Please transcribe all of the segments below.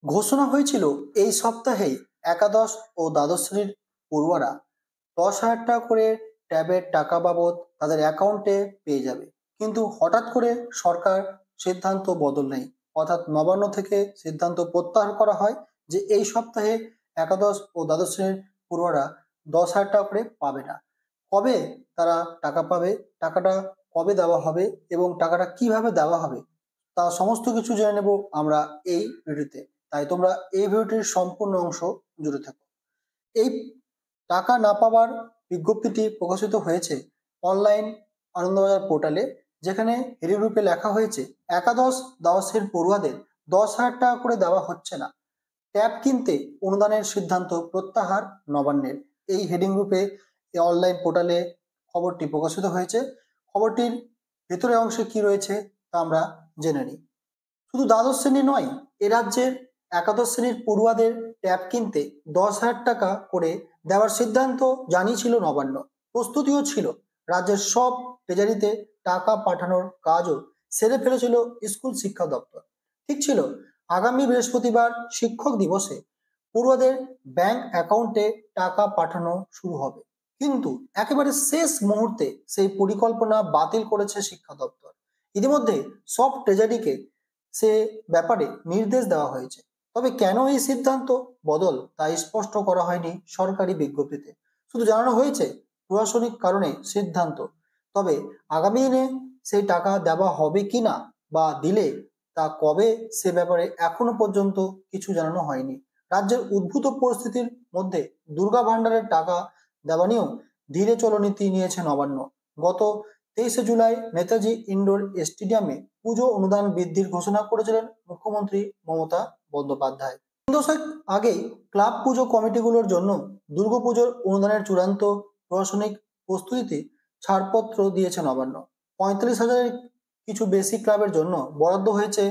ঘোষণা হয়েছিল এই সপ্তাহেই একাদশ ও দ্বাদশ শ্রেণীর পড়ুয়ারা 10,000 টাকা করে ট্যাবের টাকা বাবদ তাদের অ্যাকাউন্টে পেয়ে যাবে। কিন্তু হঠাৎ করে সরকার সিদ্ধান্ত বদল নেয়, অর্থাৎ নবান্ন থেকে সিদ্ধান্ত প্রত্যাহার করা হয় যে এই সপ্তাহে একাদশ ও দ্বাদশ শ্রেণীর পড়ুয়ারা 10,000 টাকা করে পাবে না। কবে তারা টাকা পাবে, টাকাটা কবে দেওয়া হবে এবং টাকাটা কিভাবে দেওয়া হবে তা সমস্ত কিছু জেনে নেব আমরা এই ভিডিওতে। তাই তোমরা এই ভিডিওটির সম্পূর্ণ অংশ জুড়ে থাকো। এই টাকা না পাওয়ার বিজ্ঞপ্তিটি প্রকাশিত হয়েছে অনলাইন আনন্দবাজার পোর্টালে, যেখানে হেডিং রূপে লেখা হয়েছে একাদশ দ্বাদশের পড়ুয়াদের 10,000 টাকা করে দেওয়া হচ্ছে না, ট্যাব কিনতে অনুদানের সিদ্ধান্ত প্রত্যাহার নবান্নের। এই হেডিং রূপে অনলাইন পোর্টালে খবরটি প্রকাশিত হয়েছে। খবরটির ভেতরের অংশে কি রয়েছে তা আমরা জেনে নিই। শুধু দ্বাদশ শ্রেণী নয়, এ রাজ্যের একাদশ শ্রেণীর পড়ুয়াদের ট্যাব কিনতে 10,000 টাকা করে দেওয়ার সিদ্ধান্ত জানিয়েছিল নবান্ন। প্রস্তুতিও ছিল, রাজ্যের সব ট্রেজারিতে টাকা পাঠানোর কাজও সেরে ফেলেছিল স্কুল শিক্ষা দপ্তর। ঠিক ছিল, আগামী বৃহস্পতিবার শিক্ষক দিবসে পড়ুয়াদের ব্যাংক অ্যাকাউন্টে টাকা পাঠানো শুরু হবে। কিন্তু একেবারে শেষ মুহূর্তে সেই পরিকল্পনা বাতিল করেছে শিক্ষা দপ্তর। ইতিমধ্যে সব ট্রেজারিকে সে ব্যাপারে নির্দেশ দেওয়া হয়েছে। তবে কেন এই সিদ্ধান্ত বদল তা স্পষ্ট করা হয়নি সরকারি বিজ্ঞপ্তিতে। শুধু জানানো হয়েছে প্রশাসনিক কারণে সিদ্ধান্ত। তবে আগামী দিনে সেই টাকা দেওয়া হবে কিনা বা দিলে তা কবে সে ব্যাপারে এখনো পর্যন্ত কিছু জানানো হয়নি। রাজ্যের উদ্ভূত পরিস্থিতির মধ্যে দুর্গা ভান্ডারের টাকা দেওয়া নিয়েও ধীরে চলনীতি নিয়েছে নবান্ন। গত 23শে জুলাই নেতাজি ইন্ডোর স্টেডিয়ামে পুজো অনুদান বৃদ্ধির ঘোষণা করেছিলেন মুখ্যমন্ত্রী মমতা বন্দ্যোপাধ্যায়। 3 দশক আগেই ক্লাব পুজো কমিটিগুলোর জন্য দুর্গাপুজোর অনুদানের চূড়ান্ত প্রশাসনিক প্রস্তুতিতে ছাড়পত্র দিয়েছে নবান্ন। 45,000-এর কিছু বেশি ক্লাবের জন্য বরাদ্দ হয়েছে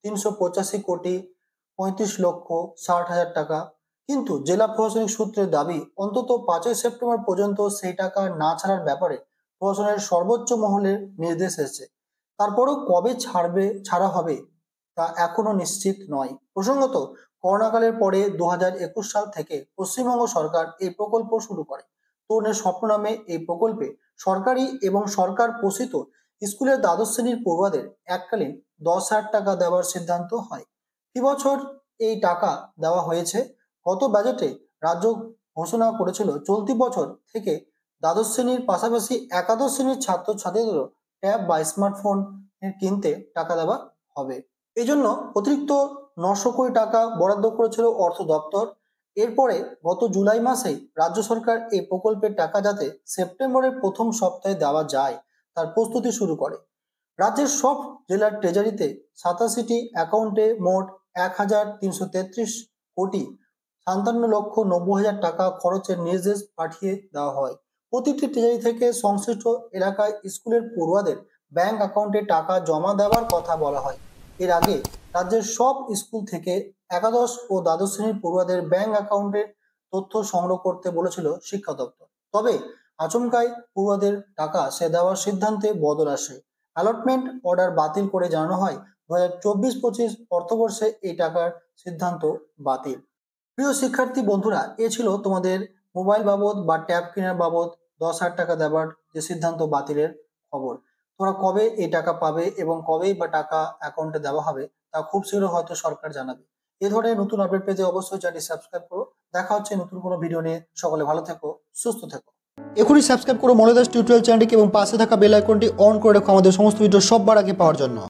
385 কোটি 35,60,000 টাকা। কিন্তু জেলা প্রশাসনিক সূত্রের দাবি অন্তত 5ই সেপ্টেম্বর পর্যন্ত সেই টাকা না ছাড়ার ব্যাপারে প্রশাসনের সর্বোচ্চ মহলের নির্দেশ এসেছে। তারপরও কবে ছাড়া হবে তা এখনো নিশ্চিত নয়। প্রসঙ্গত, করোনাকালের পরে 2021 সাল থেকে পশ্চিমবঙ্গ সরকার এই প্রকল্প শুরু করে। তরুণের স্বপ্ন নামে এই প্রকল্পে সরকারি এবং সরকার পোষিত স্কুলের দ্বাদশ শ্রেণীর পড়ুয়াদের এককালীন 10,000 টাকা দেওয়ার সিদ্ধান্ত হয়। এবছর এই টাকা দেওয়া হয়েছে। গত বাজেটে রাজ্য ঘোষণা করেছিল চলতি বছর থেকে দ্বাদশ শ্রেণীর পাশাপাশি একাদশ শ্রেণীর ছাত্রছাত্রীদেরও ট্যাব বা স্মার্টফোন কিনতে টাকা দেওয়া হবে। এই জন্য অতিরিক্ত 900 কোটি টাকা বরাদ্দ করেছিল অর্থ দপ্তর। এরপরে গত জুলাই মাসেই রাজ্য সরকার এই প্রকল্পের টাকা যাতে সেপ্টেম্বরের প্রথম সপ্তাহে দেওয়া যায় তার প্রস্তুতি শুরু করে। রাজ্যের সব জেলার ট্রেজারিতে 87টি অ্যাকাউন্টে মোট 1,333 কোটি 57,90,000 টাকা খরচের নির্দেশ পাঠিয়ে দেওয়া হয়। প্রতিটি ট্রেজারি থেকে সংশ্লিষ্ট এলাকায় স্কুলের পড়ুয়াদের ব্যাংক অ্যাকাউন্টে টাকা জমা দেওয়ার কথা বলা হয়। এর আগে রাজ্যের সব স্কুল থেকে একাদশ ও দ্বাদশ শ্রেণীর পড়ুয়াদের ব্যাংক অ্যাকাউন্টের তথ্য সংগ্রহ করতে বলেছিল শিক্ষা দপ্তর। তবে আচমকাই পড়ুয়াদের টাকা সে দেওয়ার সিদ্ধান্তে বদল আসে। অ্যালটমেন্ট অর্ডার বাতিল করে জানানো হয় 2024-25 অর্থবর্ষে এই টাকার সিদ্ধান্ত বাতিল। প্রিয় শিক্ষার্থী বন্ধুরা, এ ছিল তোমাদের মোবাইল বাবদ বা ট্যাব কেনার বাবদ 10,000 টাকা দেওয়ার যে সিদ্ধান্ত বাতিলের খবর। তোমরা কবে এই টাকা পাবে এবং কবেই বা টাকা অ্যাকাউন্টে দেওয়া হবে তা খুব শীঘ্র হয়তো সরকার জানাবে। এ ধরনের নতুন আপডেট পেতে অবশ্যই চ্যানেলটি সাবস্ক্রাইব করো। দেখা হচ্ছে নতুন কোনো ভিডিও নিয়ে। সকলে ভালো থেকো, সুস্থ থেকো। এখনই সাবস্ক্রাইব করো মনোদাস টিউটোরিয়াল চ্যানেলটিকে এবং পাশে থাকা বেল আইকনটি অন করে রাখো আমাদের সমস্ত ভিডিও সবার আগে পাওয়ার জন্য।